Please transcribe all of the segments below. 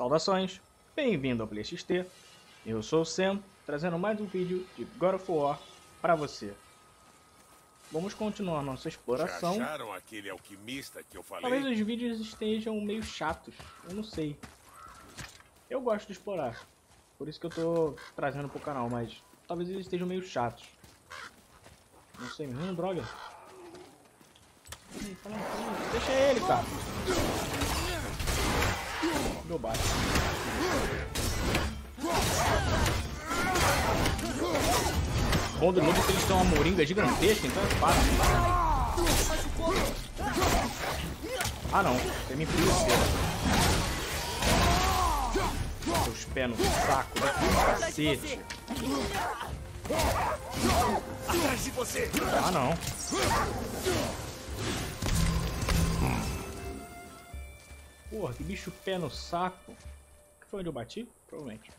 Saudações, bem-vindo ao PlayXT. Eu sou o Sam, trazendo mais um vídeo de God of War para você. Vamos continuar nossa exploração. Já acharam aquele alquimista que eu falei? Talvez os vídeos estejam meio chatos, eu não sei. Eu gosto de explorar, por isso que eu tô trazendo pro canal, mas talvez eles estejam meio chatos. Não sei, mesmo droga. Deixa ele, cara. Meu baixo. Bom do novo é que eles têm uma moringa gigantesca, então é fácil. Ah não, tem me empurreceira. Seus pés no saco, cacete. Atrás de você! Ah não. Porra, que bicho pé no saco. Que foi onde eu bati? Provavelmente.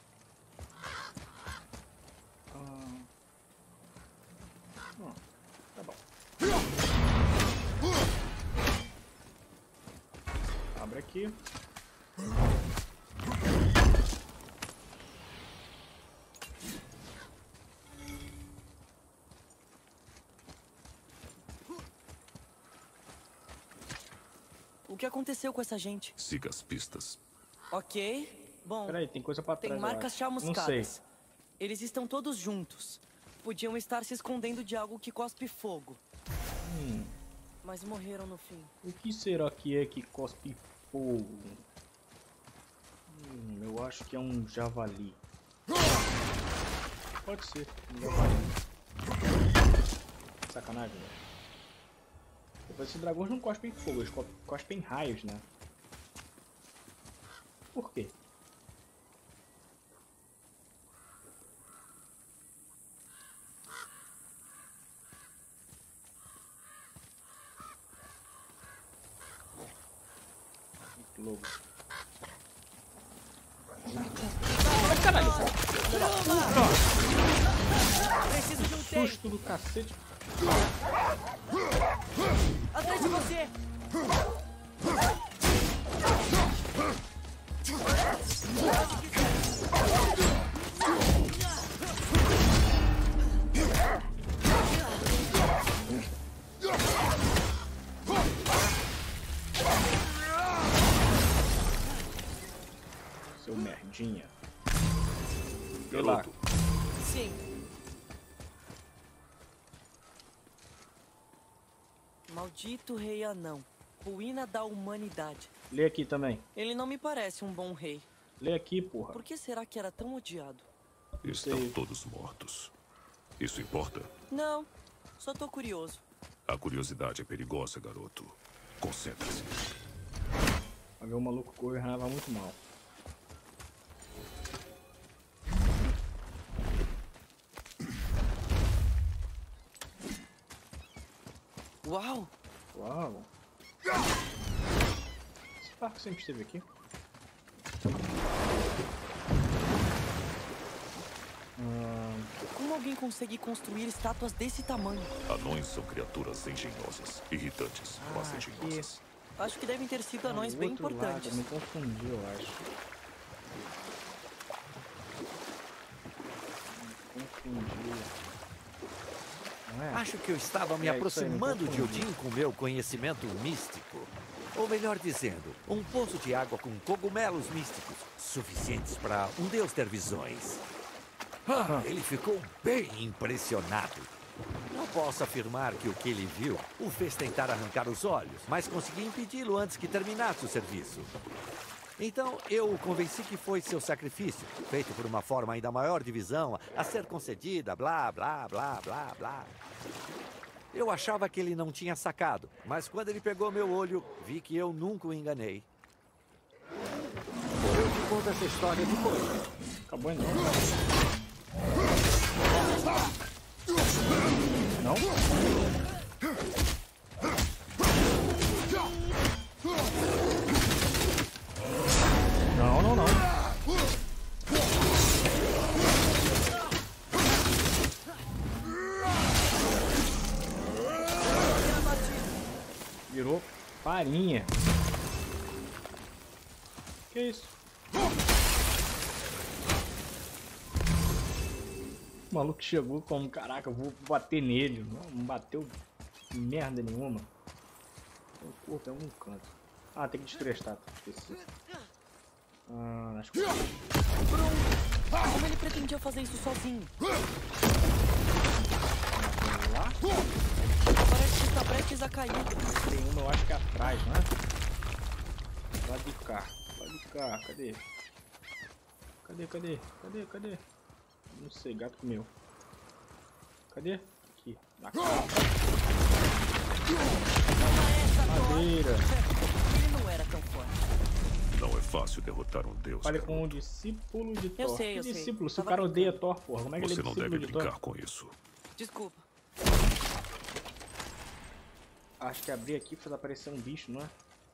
Tá bom. Abre aqui. O que aconteceu com essa gente? Siga as pistas. Ok. Bom, Peraí, tem coisa pra trás. tem marcas eu acho. Não sei. chamuscadas. Eles estão todos juntos. Podiam estar se escondendo de algo que cospe fogo. Mas morreram no fim. O que será que é que cospe fogo? Eu acho que é um javali. Pode ser, um javali. Sacanagem, né? Depois esses dragões não cospem fogo, eles cospem raios, né? Por quê? Lobo. Ai, caralho! Preciso de um tempo. Susto do cacete. Atrás de você! Seu merdinha. Garoto, Sim. Maldito rei anão. Ruína da humanidade. Lê aqui também. Ele não me parece um bom rei. Lê aqui, porra. Por que será que era tão odiado? estão sei. todos mortos. Isso importa? Não, só tô curioso. A curiosidade é perigosa, garoto. Concentre-se. Vai ver o maluco correndo muito mal. Uau! Uau! Esse parque sempre esteve aqui? Como alguém consegue construir estátuas desse tamanho? Anões são criaturas engenhosas, irritantes, mas engenhosas. Acho que devem ter sido anões bem Do outro lado, importantes. eu me confundi, eu acho. Me confundi. Não é? Acho que eu estava me É isso aí, aproximando me de confundi. Odin com meu conhecimento místico. Ou melhor dizendo, um poço de água com cogumelos místicos, suficientes para um deus ter visões. Ele ficou bem impressionado. Não posso afirmar que o que ele viu o fez tentar arrancar os olhos, mas consegui impedi-lo antes que terminasse o serviço. Então, eu o convenci que foi seu sacrifício, feito por uma forma ainda maior de visão, a ser concedida, blá, blá, blá, blá, blá. Eu achava que ele não tinha sacado, mas quando ele pegou meu olho, vi que eu nunca o enganei. Eu te conto essa história depois. Acabou ainda. Não? Não, não, não. Virou farinha. Que isso? O maluco chegou como, caraca, eu vou bater nele. Não bateu merda nenhuma. O corpo é um canto. Ah, tem que destruir a estátua. Esqueci. Ah, nas costas. Bruno, como ele pretendia fazer isso sozinho? Lá? Parece que está prestes a cair. Tem uma, eu acho que é atrás, não é? Lá de cá. Lá de cá. Cadê? Cadê? Não sei, gato comeu. Cadê? Aqui. Na capa. Madeira. Ele não era tão forte. Não é fácil derrotar um deus. Fale garoto. com um discípulo de Thor. Eu sei. Que discípulo? Se o Tava cara odeia brincando. Thor, porra. Como é que Você ele é não discípulo deve de Thor? brincar com isso. Desculpa. Acho que abrir aqui faz aparecer um bicho, não é?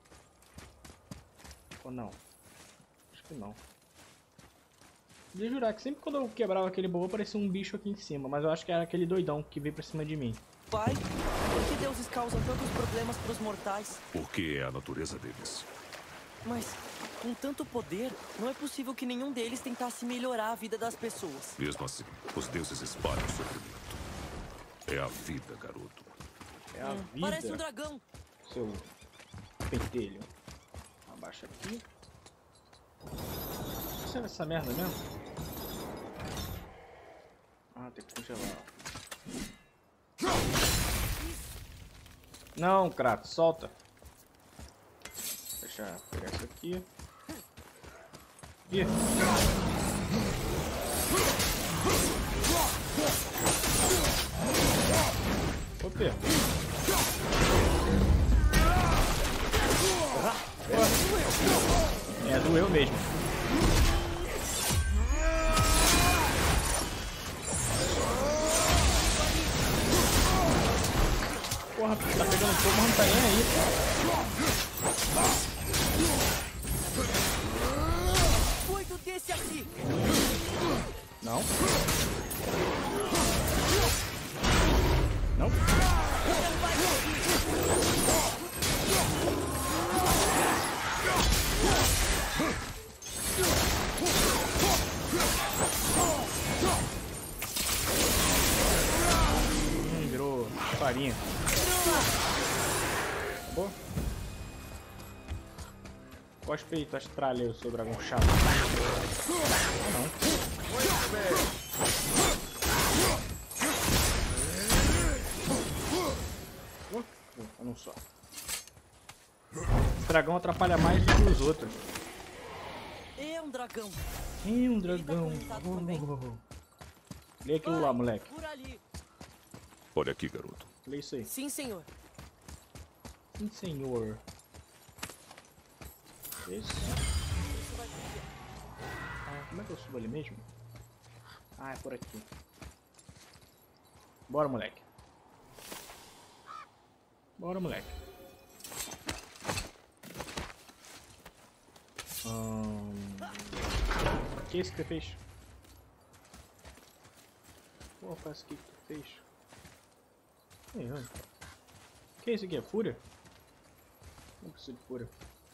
Ou não? Acho que não. De jurar que sempre quando eu quebrava aquele baú aparecia um bicho aqui em cima, mas eu acho que era aquele doidão que veio pra cima de mim. Pai, por que deuses causam tantos problemas pros mortais? Porque é a natureza deles. Mas, com tanto poder, não é possível que nenhum deles tentasse melhorar a vida das pessoas. Mesmo assim, os deuses espalham sofrimento. É a vida, garoto. É a vida. Parece um dragão. Seu pentelho. Abaixa aqui. Isso é essa merda mesmo? Ah, tem que congelar. Não, Kratos, solta. Deixa eu pegar isso aqui. Ih. Opa. É, doeu mesmo. Porra, tá pegando fogo, mas não tá nem aí. Cuido desse aqui. Não. Não. Virou farinha. Acabou? Cospe aí, tu estralha o seu dragão chato. Não. Não só. Esse dragão atrapalha mais do que os outros. É um dragão. Ih, um dragão. Ele tá acorrentado também. Lê aquilo lá, moleque. Por ali. Olha aqui, garoto. Lê isso aí. Sim, senhor. Sim, senhor. Isso. Ah, como é que eu subo ali mesmo? Ah, é por aqui. Bora, moleque. Bora, moleque. O que é isso que você fez? Pô, parece que tu fez. O que é isso aqui? É fúria? Não preciso de fúria.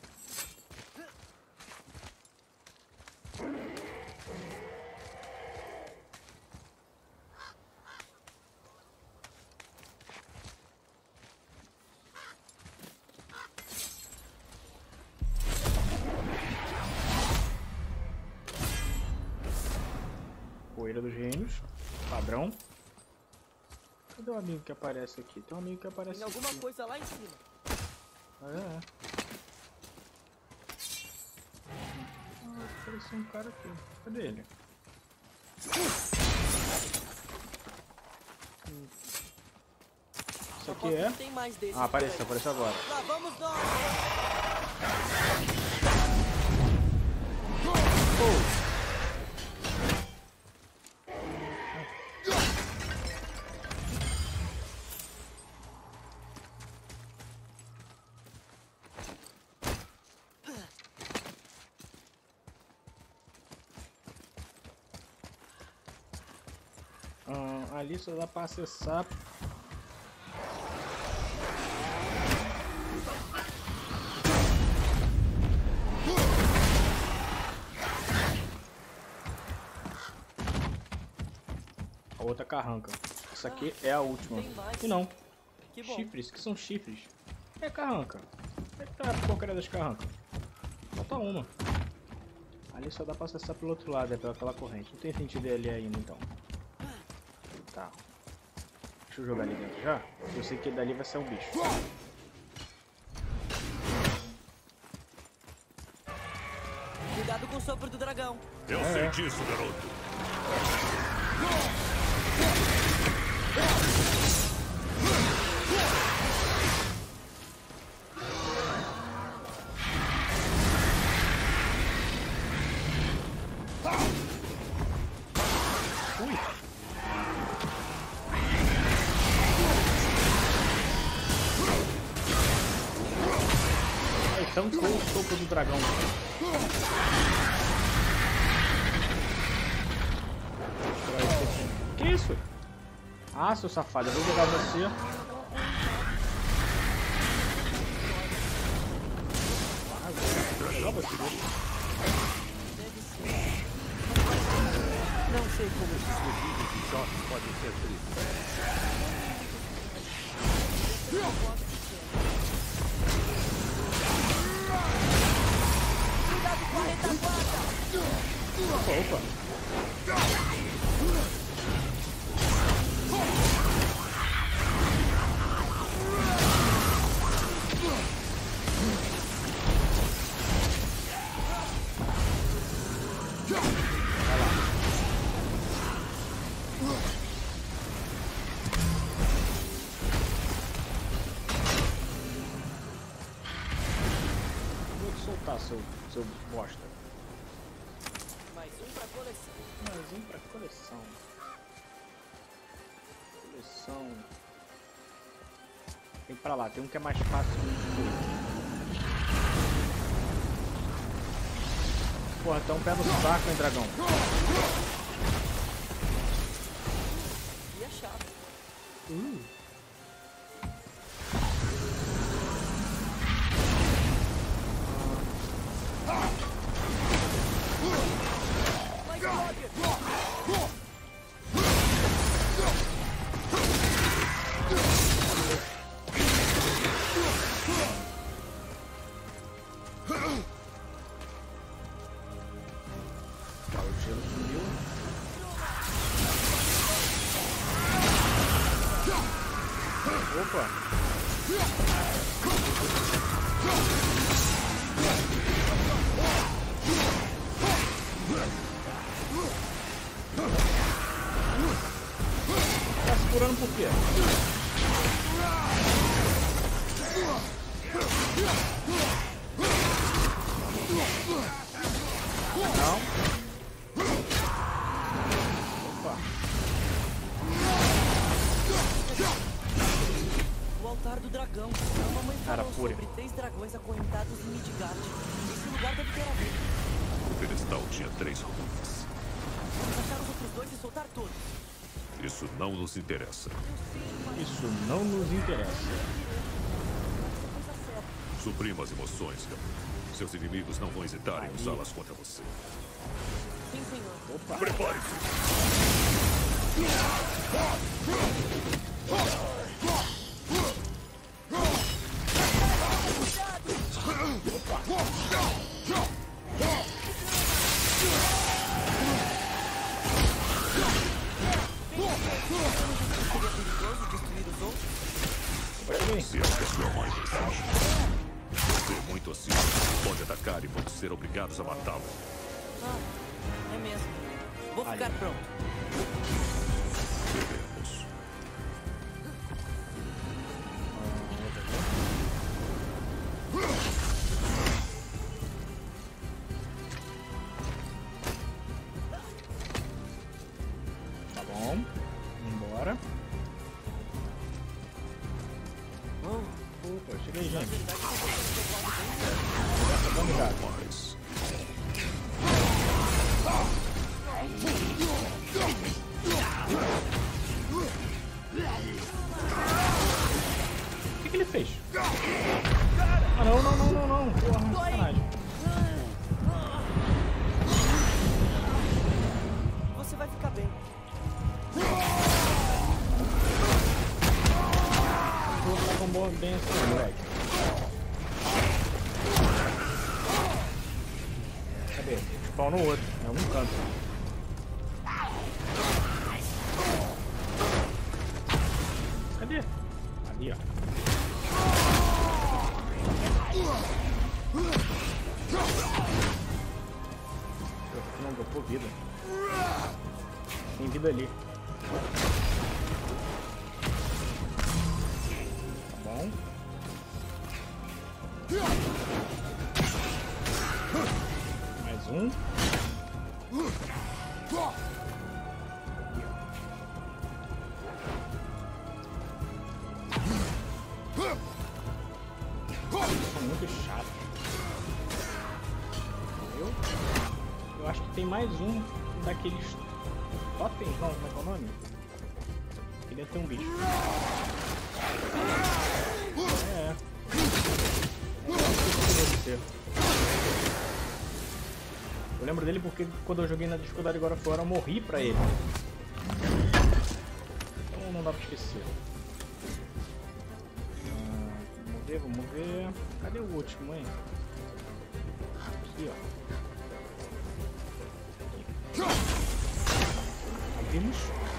Poeira dos reinos, padrão. Cadê o amigo que aparece aqui? Tem um amigo que aparece Tem alguma aqui. coisa lá em cima. Ah, apareceu um cara aqui. Cadê ele? Isso aqui é? Tem mais desses Ah, apareceu, por aí. apareceu agora. Lá vamos nós. Ali só dá pra acessar. outra carranca. Essa aqui é a última. Tem mais. E não. Que bom. Chifres, que são chifres. É carranca. É que tá a porcaria das carrancas. Falta uma. Ali só dá pra acessar pelo outro lado, é pela corrente. Não tem sentido ir ali ainda, então. Tá. Deixa eu jogar ali dentro já. Eu sei que dali vai ser um bicho. Cuidado com o sopro do dragão. Eu sei disso, garoto. Tancou o sopro do dragão. Que isso? Ah, seu safado, eu vou jogar você. Vou jogar você. Não sei como esses rodízios de jogos podem ser tristes. Cuidado com a retaguarda. Opa. Seu bosta. Mais um pra coleção. Mais um pra coleção. Coleção. Tem pra lá, tem um que é mais fácil de ver. Porra, então pega o saco, hein, dragão. E a chave. O gelo sumiu. Opa! Tá segurando por quê? Não. Opa. O altar do dragão. A mamãe Cara, falou fúria. sobre 3 dragões acorrentados em Midgard. Esse lugar deve ter a ver. O pedestal tinha 3 ruínas. Vamos achar os outros 2 e soltar todos. Isso não nos interessa. Isso não nos interessa. Coisa certa. Suprima as emoções, garoto. Seus inimigos não vão hesitar em usá-las contra você. Sim, senhor. Opa. Prepare-se! Seria perigoso destruir os outros? Se é a pessoa mais deseja. Ser muito assim, pode atacar e vamos ser obrigados a matá-lo. Ah, é mesmo. Vou ficar pronto. Devemos. Tá bom. Vambora. Oh, Opa, cheguei, gente. verdade, eu tô bem. Vamos já. Mas O que ele fez? Ah, não, não, não, não, não. Porra, sacanagem. Você vai ficar bem. moleque. Cadê? Spawn no outro, é um canto. Cadê? Ali, ó. Não dropou vida. Tem vida ali. Tá bom. Mais um. São muito chato. Eu acho que tem mais um daqueles totens, não, como é que é o nome? Queria ter um bicho. É. Eu lembro dele porque quando eu joguei na dificuldade agora fora eu morri pra ele. Então não dá pra esquecer. Vamos ver. Cadê o último, hein? Aqui, ó. Abrimos.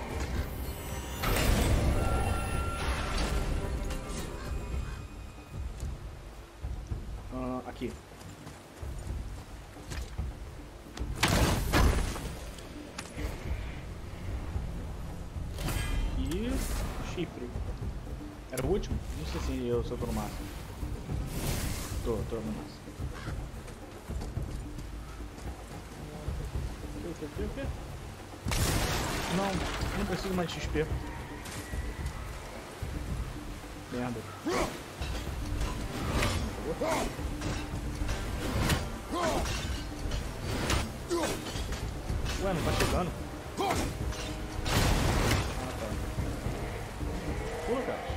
Aqui. E chifre. Era o último? Não sei se eu tô no máximo. Tô no máximo. O quê? Não preciso mais de XP. Merda. Ué, não tá chegando. Ah, tá. Pula, cara.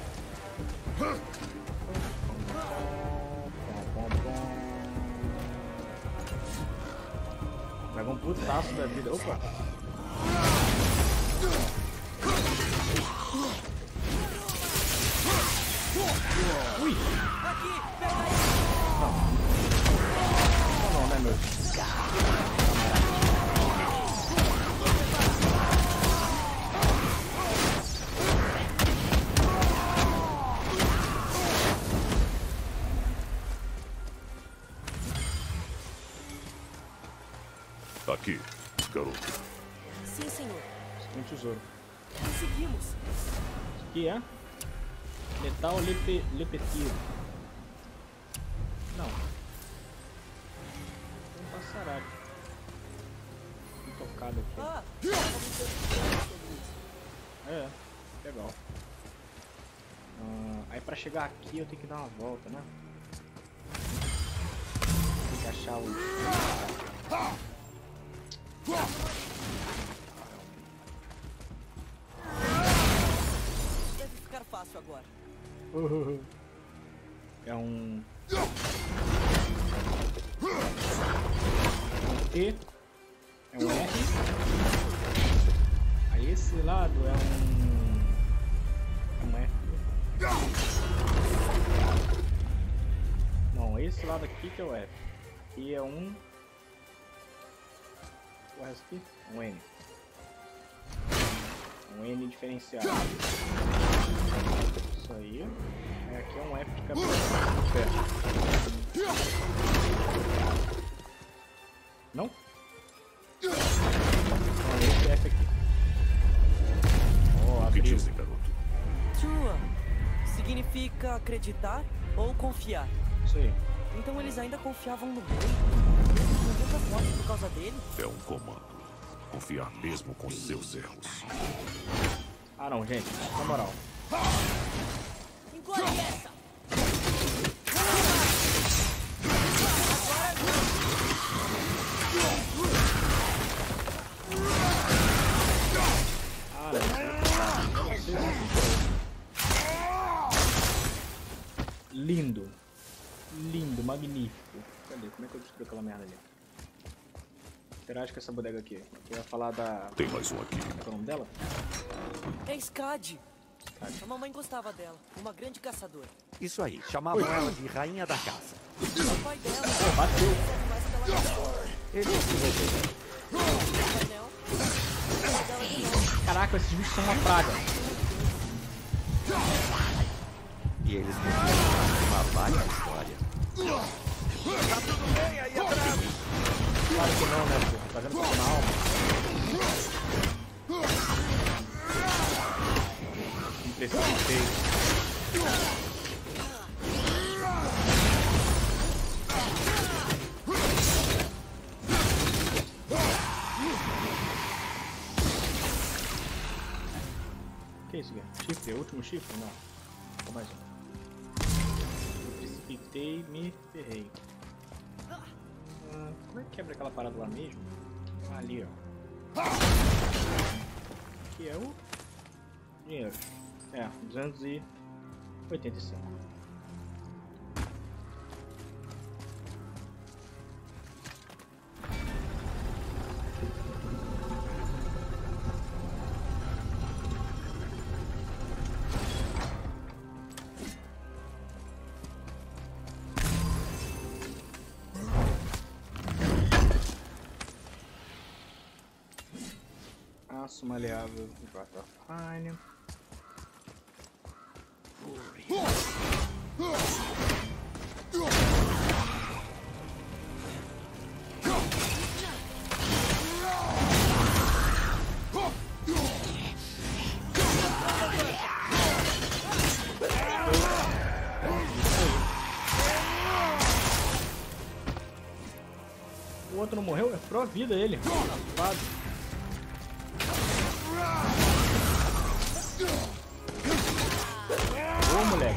Pega um putaço da vida. Opa! Ui! Não, né, meu? Aqui, garoto. Sim, senhor. Um tesouro. Conseguimos. Isso aqui é? Letal lepetiro. Não. Tem um passaralho. Intocado aqui. Ah! É, legal. Aí pra chegar aqui eu tenho que dar uma volta, né? Tem que achar o... Deve ficar fácil agora. É um T, é um R. Aí esse lado é um F. Não, esse lado aqui que é o F. Aqui é um... O resto aqui? Um N. Um N diferenciado. Isso aí. Aí aqui é um F de cabeça. Não? Não, esse F aqui. O que dizem, garoto? True significa acreditar ou confiar. Isso aí. Então eles ainda confiavam no rei. Não tanta morte por causa dele. É um comando. Confiar mesmo com seus erros. Ah não, gente. Na moral. Engole essa! Ah, não. Lindo. Lindo, magnífico. Cadê? Como é que eu destruí aquela merda ali? Interage com essa bodega aqui. Eu ia falar da... Tem mais um aqui. Como é que é o nome dela? É Skad. A mamãe gostava dela. Uma grande caçadora. Isso aí, chamavam ela de rainha da caça. O pai dela. Bateu. Mais que ela gostou. Ele se revelou. O anel. O pai dela de novo. Caraca, esses bichos são uma praga. E eles contaram uma vaga história. Tá tudo bem aí atrás? Claro que não, né, pô? Fazendo fogo na alma. Não precipitei. Que isso aqui? Chifre? É o último chifre? Não. Ou mais um. Me precipitei, me ferrei. Como é que quebra aquela parada lá mesmo? Ali, ó. Que é o dinheiro. É, 285. Aço maleável e Fine. O outro não morreu? É pro vida ele. Safado. Ô, moleque.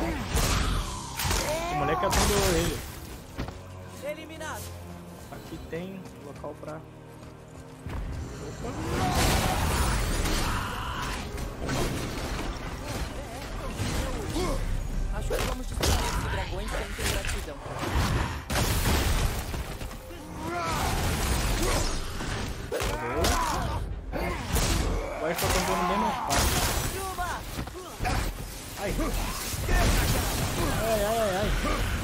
O moleque atendeu ele. Eliminado. Aqui tem local pra... Opa. Acho que vamos destruir esses dragões sem ter gratidão. Agora está tentando bem mais fácil. Ai. Ai, ai, ai, ai.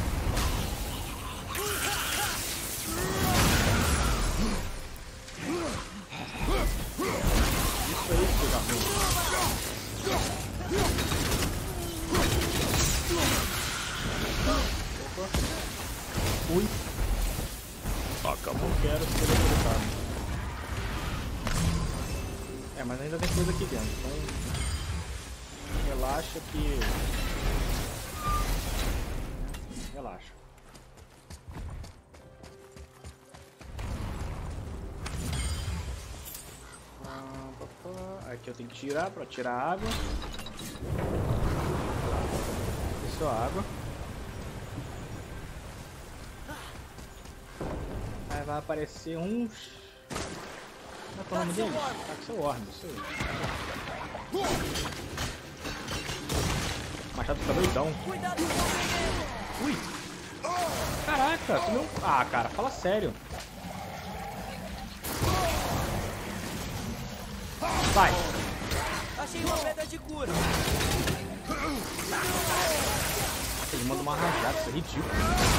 Isso aí, filho da mãe. Opa. Fui. Acabou. Não quero ser derrotado. É, mas ainda tem coisa aqui dentro, então relaxa que... Relaxa. Aqui eu tenho que tirar pra tirar a água. Isso é a água. Aí vai aparecer uns... Qual é o nome dele? Axel Worm, isso aí. Machado fica doidão. Ui! Caraca, sumiu. Ah, cara, fala sério. Vai! Achei uma pedra de cura. Ele manda uma rajada, isso é ridículo.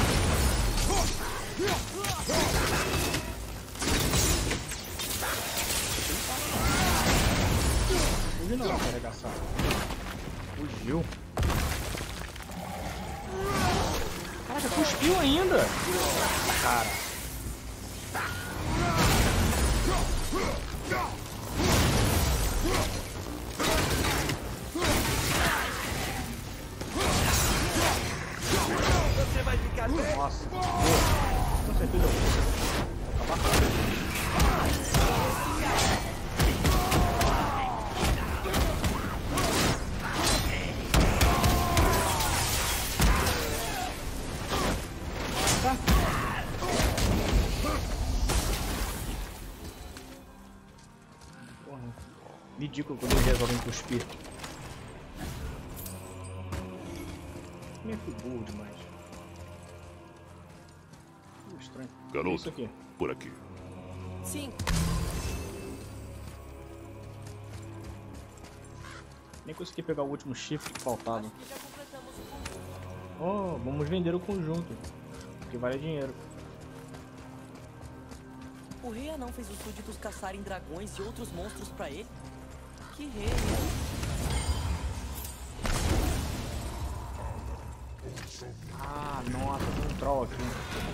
Fugiu não, cara, arregaçado. Fugiu. Caraca, cuspiu ainda! Cara. Você vai ficar bem. Nossa. Com certeza eu vou acabar com ele. Ridículo quando eles resolvem cuspir. Meio que burro demais. Estranho. Garoto, Isso aqui. por aqui. Sim. Nem consegui pegar o último chifre que faltava. Acho que já completamos o conjunto. Oh, vamos vender o conjunto, que vale dinheiro. O rei anão fez os súditos caçarem dragões e outros monstros pra ele? Que rei, hein? Ah, nossa, tem um troll aqui.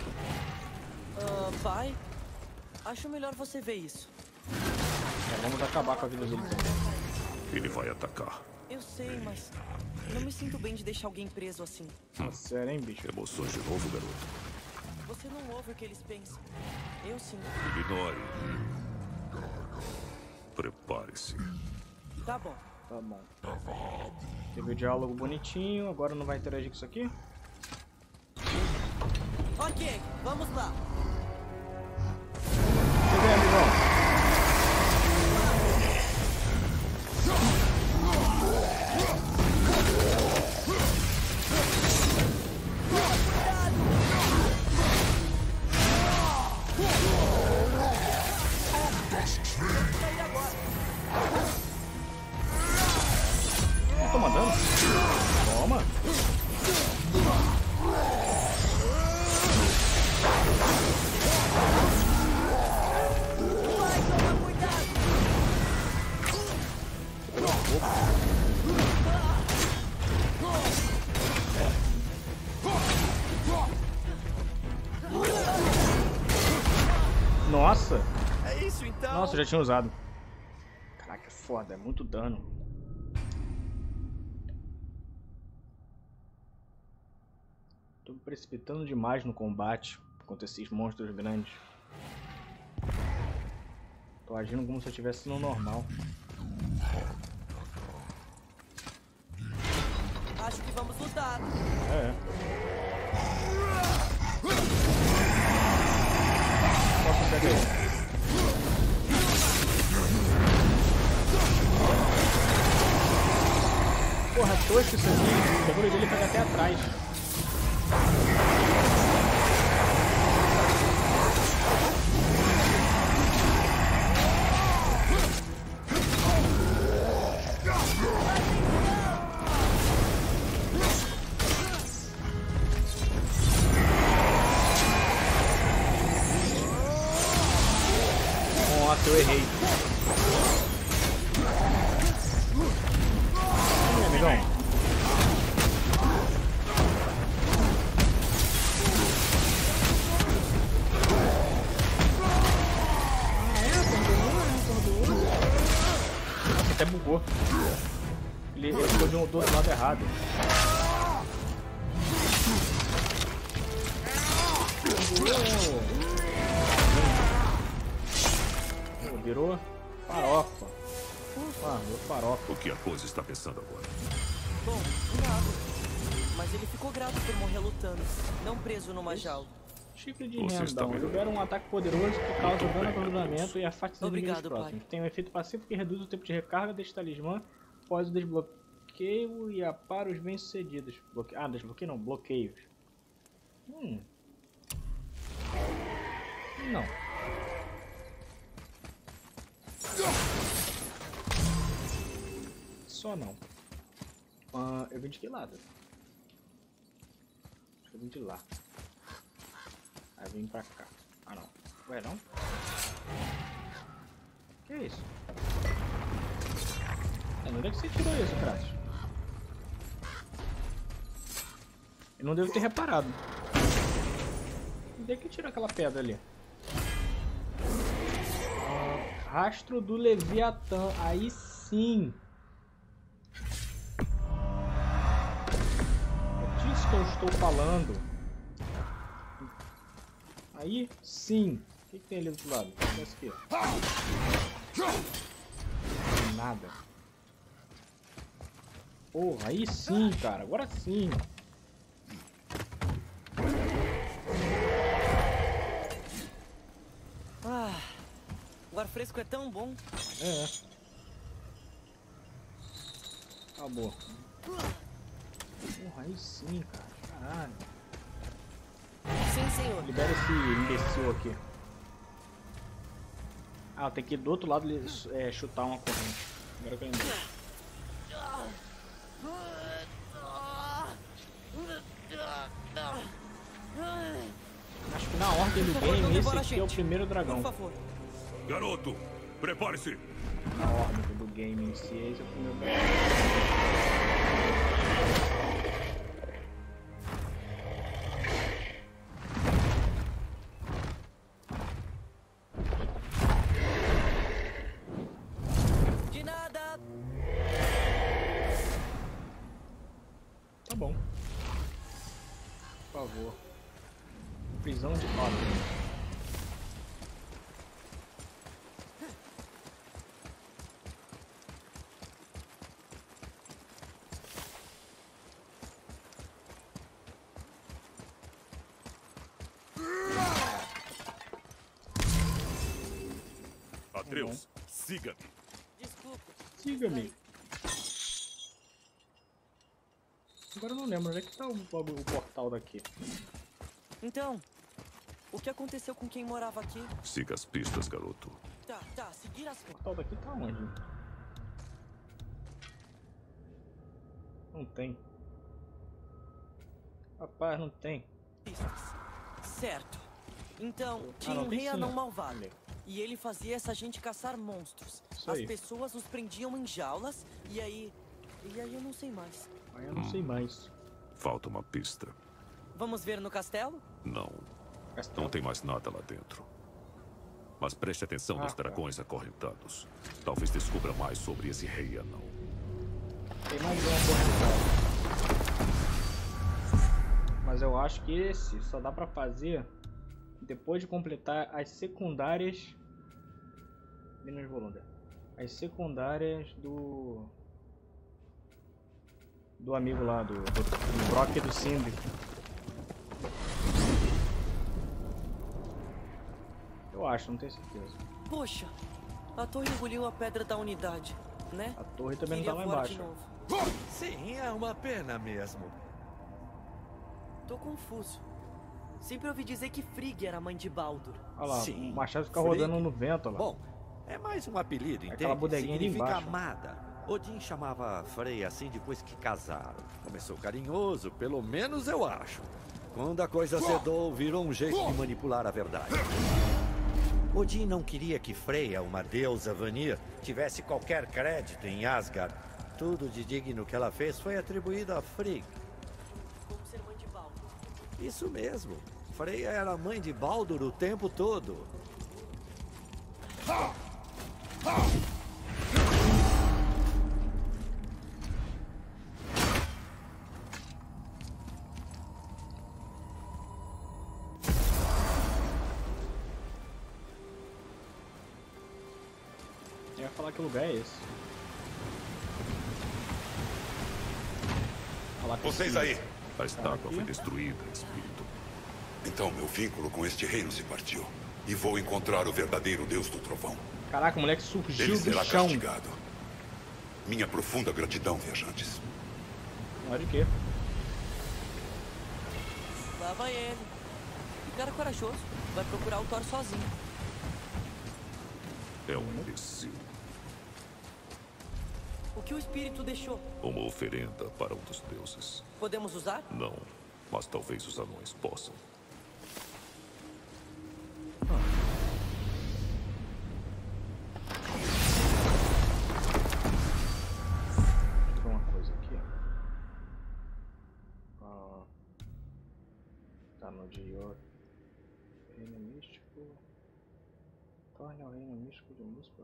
Pai? Acho melhor você ver isso. Vamos acabar com a vida dele. Ele vai atacar. Eu sei, mas não me sinto bem de deixar alguém preso assim. Sério, hein, bicho? Emoções de novo, garoto. Você não ouve o que eles pensam. Eu sim. Ignore. Prepare-se. Tá bom. Tá bom. Teve o diálogo bonitinho, agora não vai interagir com isso aqui? Ok, vamos lá. Chega aí, amigão. Eu tô mandando? Toma. Nossa! É isso então. Nossa, eu já tinha usado. Caraca, é foda, é muito dano. Tô me precipitando demais no combate contra esses monstros grandes. Tô agindo como se eu estivesse no normal. Acho que vamos lutar. É. Posso pegar ele? Porra, tosco isso aqui. O bagulho dele pega até atrás. Nossa, eu errei. Vem, amigão. Nossa, até bugou. Ele ficou do outro lado errado. Virou farofa. Ah, virou farofa. O que a coisa está pensando agora? Bom, nada. Mas ele ficou grato por morrer lutando, não preso numa jaula. Chifre de Você está rendão. melhor. Libera um ataque poderoso que causa dano ao atordoamento e afasta os inimigos Obrigado, próximos. pai. Tem um efeito passivo que reduz o tempo de recarga deste talismã após o desbloqueio e apara os bem-sucedidos. Ah, desbloqueio não, bloqueios. Não. Só não. Eu vim de que lado? Acho que eu vim de lá. Aí eu vim pra cá. Ah não. Ué, não? Que é isso? Onde é que você tirou isso, Kratos? Eu não devo ter reparado. Onde é que tirou aquela pedra ali? Rastro do Leviatã. Aí sim. É disso que eu estou falando. Aí sim. O que tem ali do outro lado? Esse aqui. Nada. Porra, aí sim, cara. Agora sim. Ah, o ar fresco é tão bom. É. Acabou. Porra, aí sim, cara. Caralho. Sim, senhor. Libera esse imbecil aqui. Ah, tem que ir do outro lado chutar uma corrente. Agora que eu lembrei. Acho que na ordem do game, esse aqui é o primeiro dragão. Por favor. Garoto, prepare-se. Na ordem do game em si, esse é o primeiro dragão. De nada. Tá bom. Por favor. Prisão de ordem. Atreus, siga-me. Desculpa. Siga-me. Agora eu não lembro onde é que tá o portal daqui. Então, o que aconteceu com quem morava aqui? Siga as pistas, garoto. Tá, seguir as O portal daqui tá onde? Não tem. Rapaz, não tem. pistas. Certo. Então, Ah, tinha não, um tem rei sim. anão malvado. E ele fazia essa gente caçar monstros. Isso As aí. pessoas os prendiam em jaulas e aí... E aí eu não sei mais. Aí eu não sei mais. Falta uma pista. Vamos ver no castelo? Não, Castelo. não tem mais nada lá dentro. Mas preste atenção nos tá. dragões acorrentados. Talvez descubra mais sobre esse rei anão. Tem mais um acorrentado. Mas eu acho que esse só dá pra fazer depois de completar as secundárias. Menos Volunda. As secundárias do amigo lá, do Brock e do Sindri. Eu acho, não tenho certeza. Poxa, a torre engoliu a pedra da unidade, né? A torre também não tá Queria lá voar de embaixo. novo. Sim, é uma pena mesmo. Tô confuso. Sempre ouvi dizer que Frigg era a mãe de Baldur. Olha lá, Sim, o machado fica Frigg. rodando no vento, olha lá. Bom, é mais um apelido, entende? Aquela bodeguinha ali Significa embaixo. amada. Odin chamava Frey assim depois que casaram. Começou carinhoso, pelo menos eu acho. Quando a coisa azedou, virou um jeito de manipular a verdade. Odin não queria que Freya, uma deusa Vanir, tivesse qualquer crédito em Asgard. Tudo de digno que ela fez foi atribuído a Frigg. Como ser mãe de Baldur. Isso mesmo. Freya era mãe de Baldur o tempo todo. Eu ia falar que lugar é esse. Falar que Vocês sim. aí. A estátua aqui. foi destruída, espírito. Então meu vínculo com este reino se partiu. E vou encontrar o verdadeiro Deus do Trovão. Caraca, o moleque surgiu Ele do será chão. castigado. Minha profunda gratidão, viajantes. Olha de quê? Lá vai ele. Um cara corajoso. Vai procurar o Thor sozinho. É um imbecil. O que o espírito deixou? Uma oferenda para um dos deuses. Podemos usar? Não, mas talvez os anões possam. Deixa eu ver uma coisa aqui. Tá no Dior. Reino místico. Torne ao reino místico de Muspel.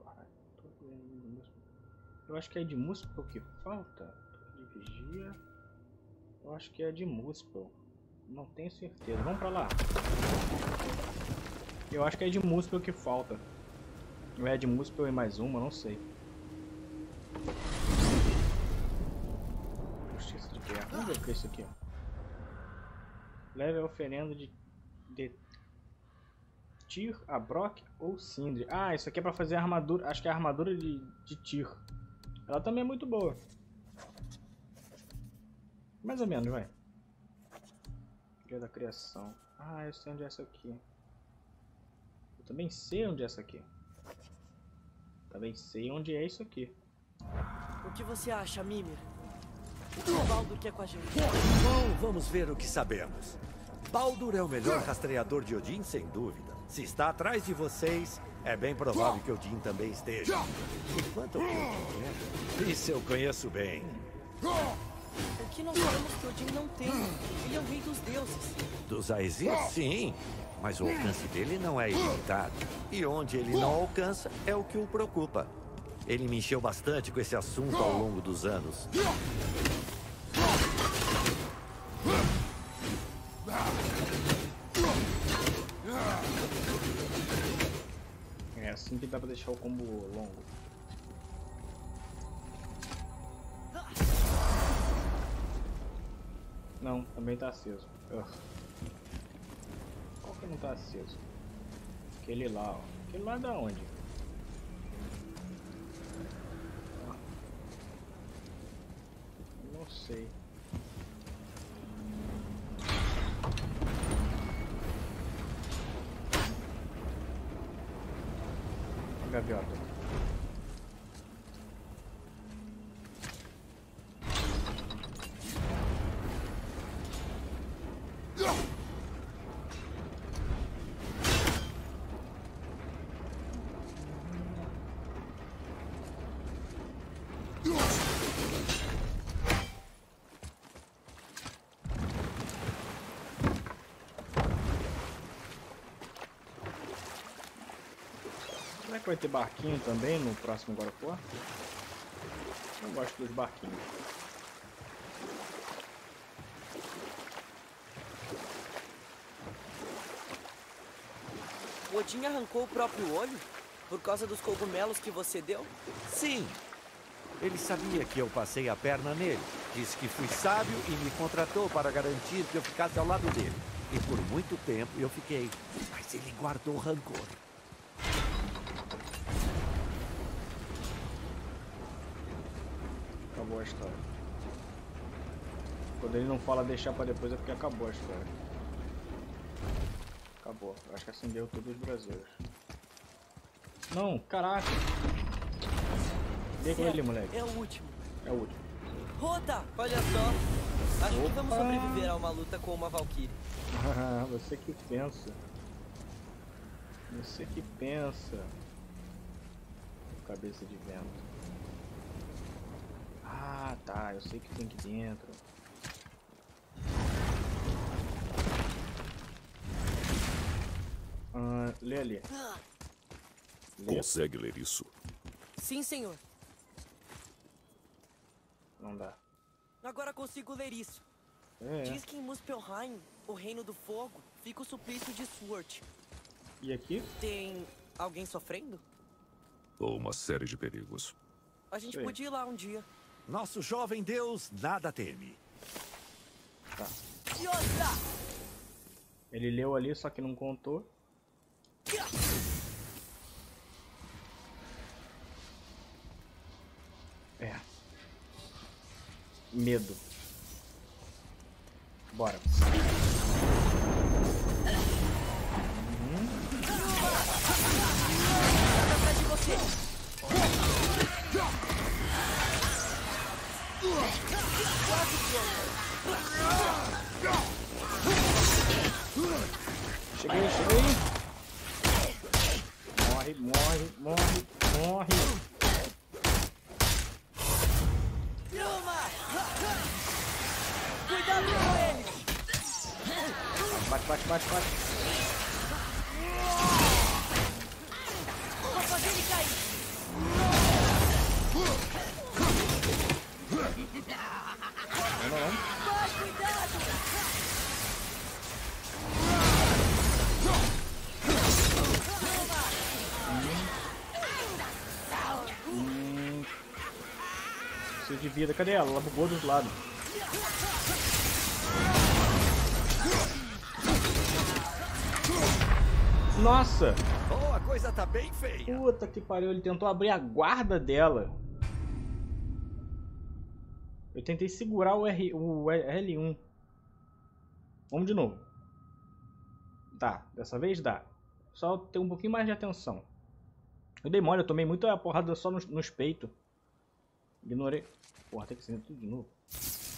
Eu acho que é de Muspel que falta. De vigia. Eu acho que é de Muspel. Não tenho certeza. Vamos pra lá. Eu acho que é de Muspel que falta. Ou é de Muspel e mais uma, não sei. Justiça de guerra. Vamos ver o que é isso aqui. Leve a oferenda de Tyr a Brock ou Sindri. Ah, isso aqui é pra fazer a armadura. Acho que é a armadura de Tyr. Ela também é muito boa. Mais ou menos, vai. Dia da criação. Ah, eu sei onde é essa aqui. Eu também sei onde é essa aqui. Também sei onde é isso aqui. O que você acha, Mimir? O que o Baldur quer com a gente? Bom, vamos ver o que sabemos. Baldur é o melhor rastreador de Odin, sem dúvida. Se está atrás de vocês, é bem provável que Odin também esteja. Enquanto eu conheço, isso eu conheço bem. O que nós sabemos que Odin não tem? Ele é o rei dos deuses. Dos Aesir, sim. Mas o alcance dele não é ilimitado. E onde ele não alcança é o que o preocupa. Ele me encheu bastante com esse assunto ao longo dos anos. É assim que dá pra deixar o combo longo. Não, também tá aceso. Qual que não tá aceso? Aquele lá, ó. Aquele lá da onde? Não sei. A gaviota. Será que vai ter barquinho também no próximo God of War? Eu gosto dos barquinhos. O Odin arrancou o próprio olho? Por causa dos cogumelos que você deu? Sim. Ele sabia que eu passei a perna nele. Disse que fui sábio e me contratou para garantir que eu ficasse ao lado dele. E por muito tempo eu fiquei. Mas ele guardou rancor. Acabou a história. Quando ele não fala deixar pra depois é porque acabou a história. Acabou. Eu acho que acendeu todos os brasileiros. Não, caraca. Liga ele, moleque. É o último. É o último. Rota! Olha só. Acho que vamos Opa! sobreviver a uma luta com uma Valkyrie. Você que pensa. Você que pensa. Cabeça de vento. Ah, tá. Eu sei que tem aqui dentro. Lê ali. Lê. Consegue ler isso? Sim, senhor. Não dá. Agora consigo ler isso. É. Diz que em Muspelheim, o reino do fogo, fica o suplício de Sword. E aqui? Tem alguém sofrendo? Ou uma série de perigos. A gente Sim. podia ir lá um dia. Nosso jovem deus nada teme. Tá. Yoda! Ele leu ali, só que não contou. É. Medo. Bora. Atrás de você! Cheguei, cheguei. Morre, morre, morre, morre. Yuma! Cuidado com ele! Bate, bate, bate, bate. Vou fazer ele cair! Não, não, não. Vai, cuidado! Preciso de vida. Cadê ela? Ela bugou dos lados. Nossa! Oh, a coisa tá bem feia. Puta que pariu. Ele tentou abrir a guarda dela. Eu tentei segurar o L1. Vamos de novo. Tá, dessa vez dá. Só ter um pouquinho mais de atenção. Eu dei mole, eu tomei muita porrada só nos peitos. Ignorei. Porra, tem que ser tudo de novo.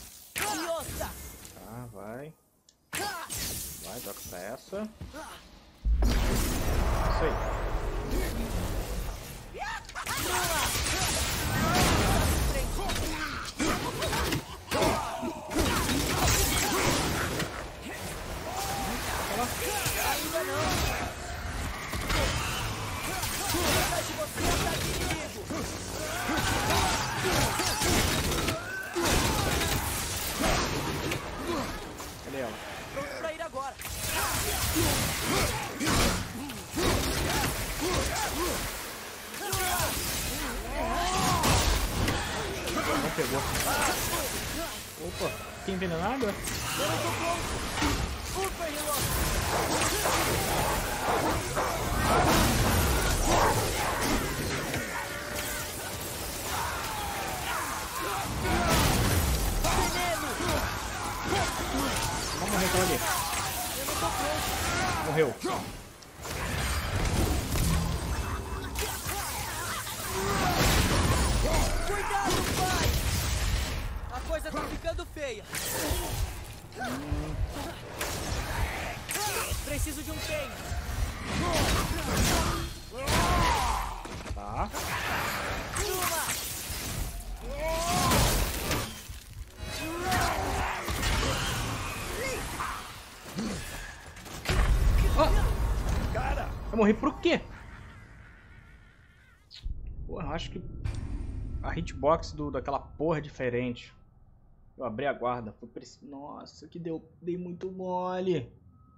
Tá, vai. Vai, toca pra essa. Isso aí. Ainda não! Atrás de você, ataque inimigo! Cadê ela? Pronto pra ir agora! Não pegou. Opa, tem envenenado? Eu não tô pronto! Super relógio! Vamos morrer aquela ali. Eu não tô pronto! Morreu. Cuidado, pai! A coisa tá ficando feia! Preciso de um trem! Tá. Cara! Vai morrer por quê? Porra, eu acho que a hitbox daquela porra é diferente. Eu abri a guarda. Foi Nossa, que dei muito mole.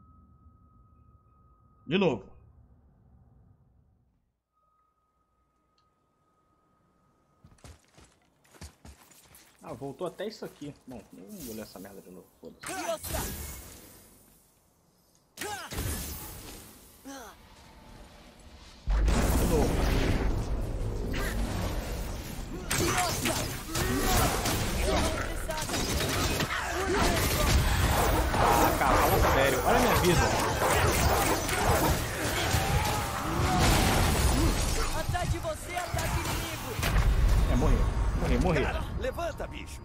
De novo. Ah, voltou até isso aqui. Bom, não vou ler essa merda de novo. Foda-se. De novo. Cara, fala sério. Olha a minha vida. Atrás de você, ataque inimigo! É, morrer. Cara, levanta, bicho!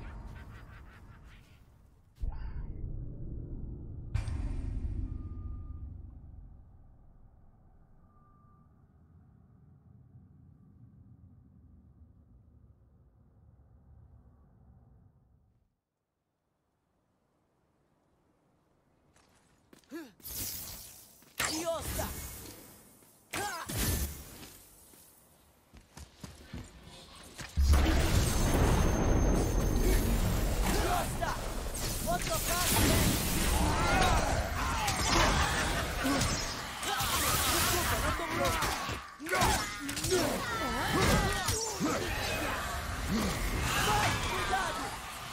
Diosa! Diosa! Vou trocar! Desculpa, não tô pronto! Vai, cuidado!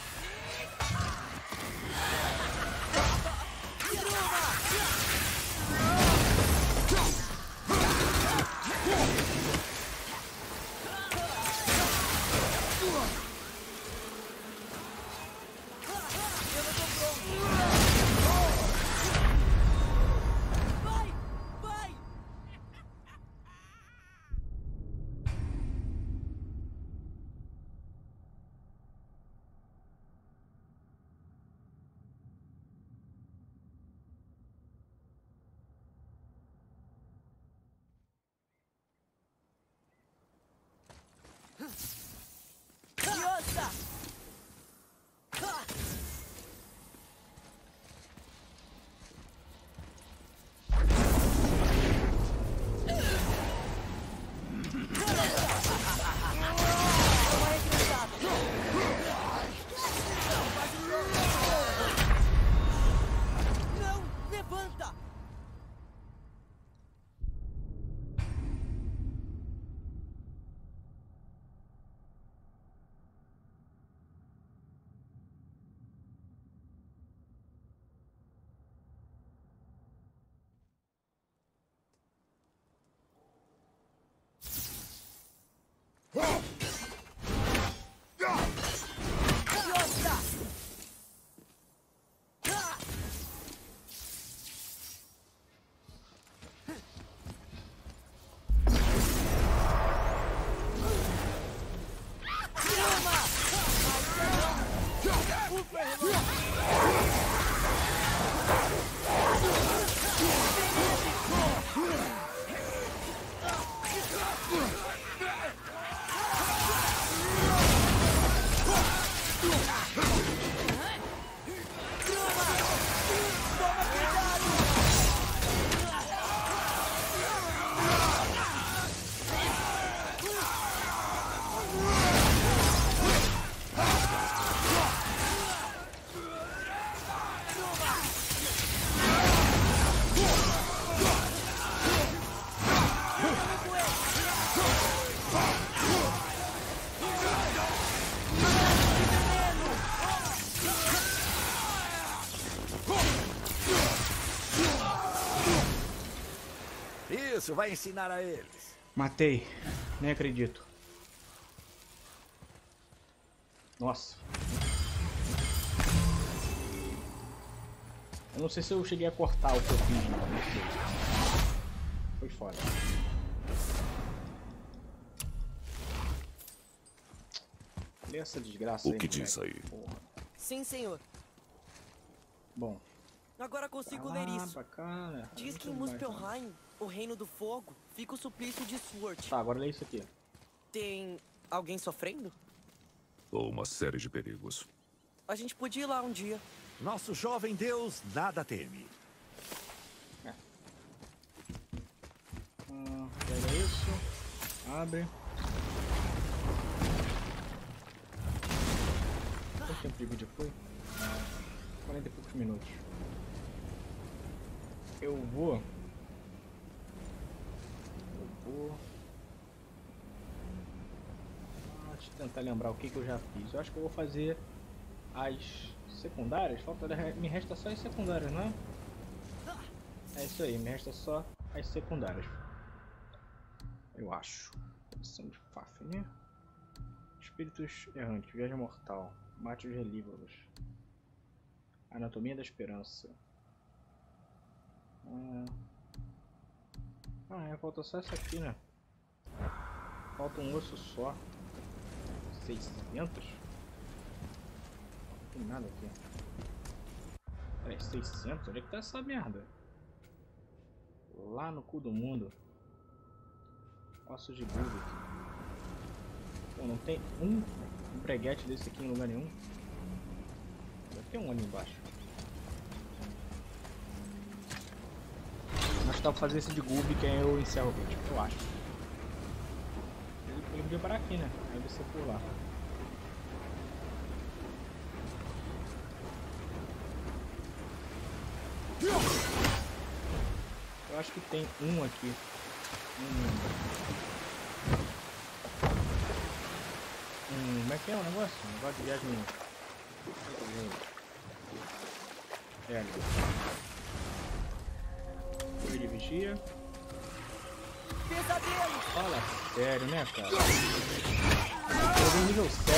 Vai! Vai! Diosa! Não! Levanta! Isso vai ensinar a eles. Matei. Nem acredito. Nossa. Eu não sei se eu cheguei a cortar o que eu fiz, não sei. Foi foda. Olha essa desgraça aí. O que diz aí? Porra. Sim, senhor. Bom. Agora consigo Ah, ler isso. bacana. Diz que em Muito mais. Muspelheim, o reino do fogo, fica o suplício de Sword. Tá, agora lê isso aqui. Tem alguém sofrendo? Ou uma série de perigos. A gente podia ir lá um dia. Nosso jovem Deus nada teme. Pega isso. Abre. Quanto tempo de vídeo foi? 40 e poucos minutos. Eu vou... Deixa eu tentar lembrar o que eu já fiz. Eu acho que eu vou fazer as secundárias. Me resta só as secundárias, não é? É isso aí, me resta só as secundárias. Eu acho. Missão de Fafnir. Espíritos errantes, viagem mortal, mate os relívaros. Anatomia da esperança. Falta só essa aqui, né? Falta um osso só. 600? Não tem nada aqui. Peraí, 600? Onde é que tá essa merda? Lá no cu do mundo. Ossos de búfalo. Pô, não tem um breguete desse aqui em lugar nenhum. Deve ter um ali embaixo. Acho que dá pra fazer esse de Gulbi que aí eu encerro o vídeo, eu acho. Ele podia parar aqui, né? Aí você por lá. Eu acho que tem um aqui. Como é que é o negócio? Um negócio de viagem. É ali. Torre de vigia. Pesadelo! Fala sério, né, cara? Eu vou nível 7.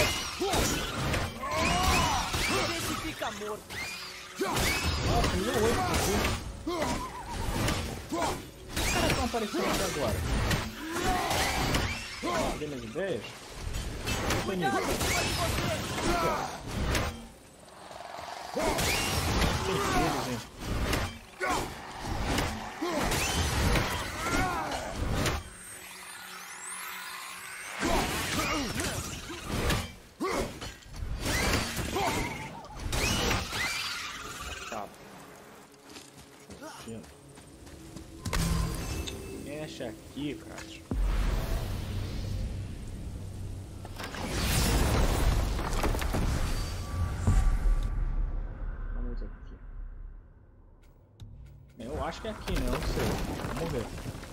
Esse fica morto. Nossa, nível 8 aqui. Os caras estão aparecendo até agora. Dê minhas ideias. Eu tô nível. Tem filhos, hein? Mexe aqui, cara. Vamos aqui. Eu acho que é aqui, né? Eu não sei. Vamos ver.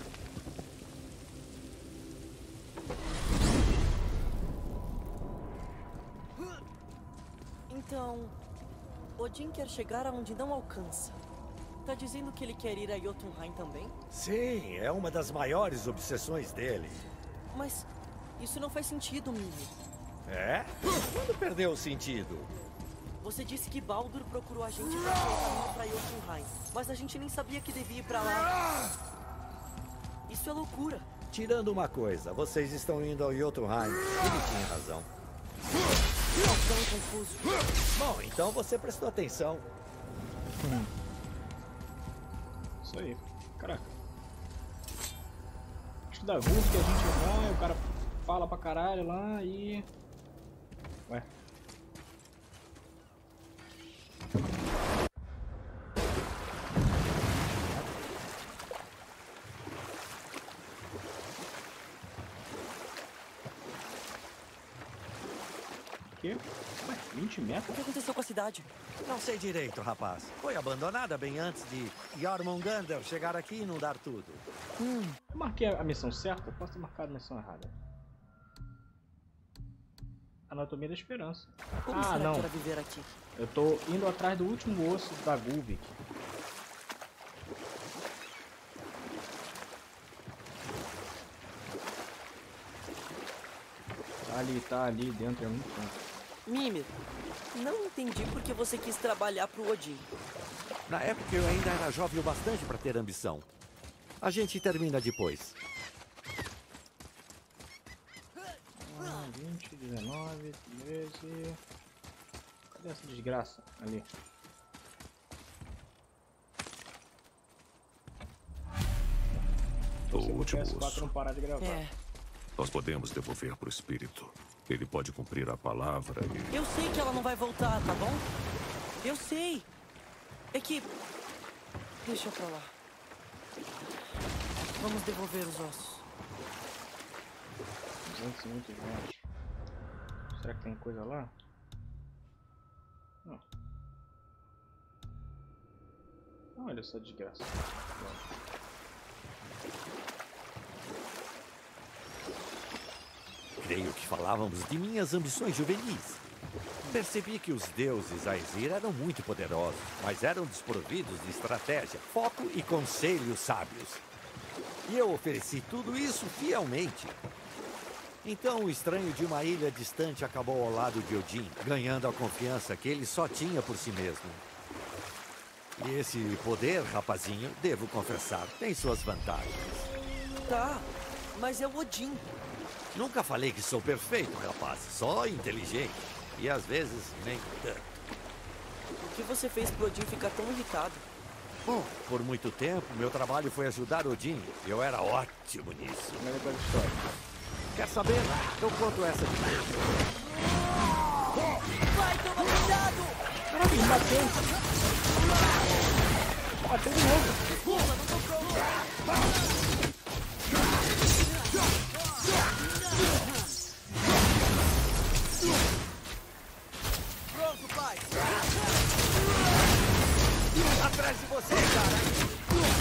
Então, Odin quer chegar aonde não alcança. Tá dizendo que ele quer ir a Jotunheim também? Sim, é uma das maiores obsessões dele. Mas isso não faz sentido, Mimir. É? Quando perdeu o sentido? Você disse que Baldur procurou a gente pra achar o caminho pra Jotunheim, mas a gente nem sabia que devia ir pra lá. Isso é loucura. Tirando uma coisa, vocês estão indo ao Jotunheim. Ele tinha razão. Tá tão confuso. Bom, então você prestou atenção. Isso aí. Caraca. Acho que da Gulf que a gente vai, o cara fala pra caralho lá e... Ué. Que? Ué, 20 metros? O que aconteceu com a cidade? Não sei direito, rapaz. Foi abandonada bem antes de Jormungandr chegar aqui e inundar tudo. Eu marquei a missão certa? Eu posso ter marcado a missão errada. Anatomia da Esperança. Como será não. que era viver aqui? Eu tô indo atrás do último osso da Gulvik. tá ali dentro, é muito bom. Mimir, não entendi por que você quis trabalhar pro Odin. Na época eu ainda era jovem o bastante para ter ambição. A gente termina depois. 20, 19, 13... Cadê essa desgraça? Ali. O Se o último PS4 osso. não parar de gravar. É, Nós podemos devolver pro espírito. Ele pode cumprir a palavra e... eu sei que ela não vai voltar, tá bom? Eu sei. É que... Deixa pra lá. Vamos devolver os ossos. 220 watts. Será que tem coisa lá? Não. Olha essa desgraça. Creio que falávamos de minhas ambições juvenis. Percebi que os deuses Aesir eram muito poderosos, mas eram desprovidos de estratégia, foco e conselhos sábios. E eu ofereci tudo isso fielmente. Então o estranho de uma ilha distante acabou ao lado de Odin, ganhando a confiança que ele só tinha por si mesmo. E esse poder, rapazinho, devo confessar, tem suas vantagens. Tá, mas é o Odin. Nunca falei que sou perfeito, rapaz, só inteligente. E às vezes nem tanto. O que você fez pro Odin ficar tão irritado? Bom, por muito tempo, meu trabalho foi ajudar Odin. E eu era ótimo nisso. Mas depois da história. Quer saber? Eu conto essa de novo. Vai, toma cuidado! Caraca, me bateu. Bateu de novo. Desculpa, não tô pronto. Pronto, pai. Atrás de você, cara!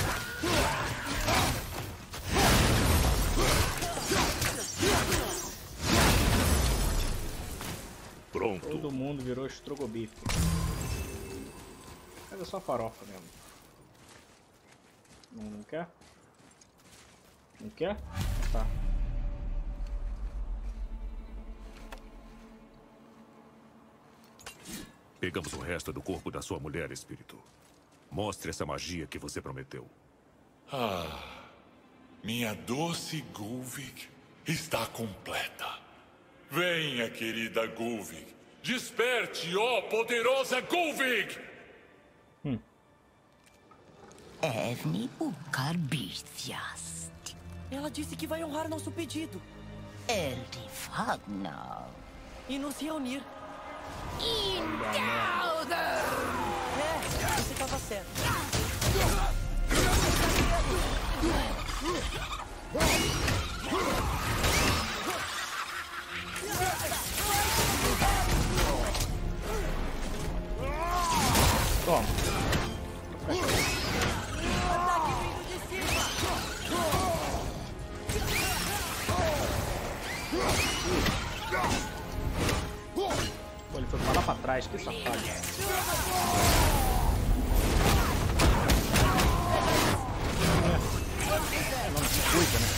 Pronto. Todo mundo virou estrogobife. Mas é só farofa mesmo. Não quer? Não quer? Tá. Pegamos o resto do corpo da sua mulher, espírito. Mostre essa magia que você prometeu. Minha doce Gulvik está completa. Venha, querida Gulvik. Desperte, ó poderosa Gulvik! Evni bukar birthjast. Ela disse que vai honrar nosso pedido Eldi fagna. e nos reunir. Indauder! É, você tava certo. Toma. Ataque vindo de cima! Pô, ele foi pra lá pra trás, que safado. Não se cuida, né?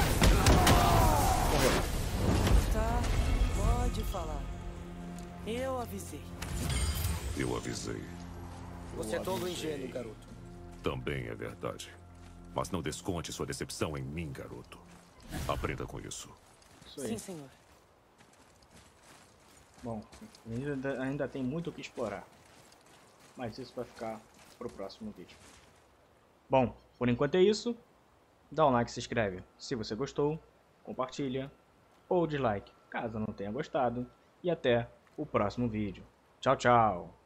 Tá, pode falar. Eu avisei. Eu avisei. Você é todo ingênuo, garoto. Também é verdade. Mas não desconte sua decepção em mim, garoto. Aprenda com isso. Isso aí. Sim, senhor. Bom, ainda tem muito o que explorar. Mas isso vai ficar pro próximo vídeo. Bom, por enquanto é isso. Dá um like e se inscreve se você gostou. Compartilha. Ou dislike caso não tenha gostado. E até o próximo vídeo. Tchau, tchau.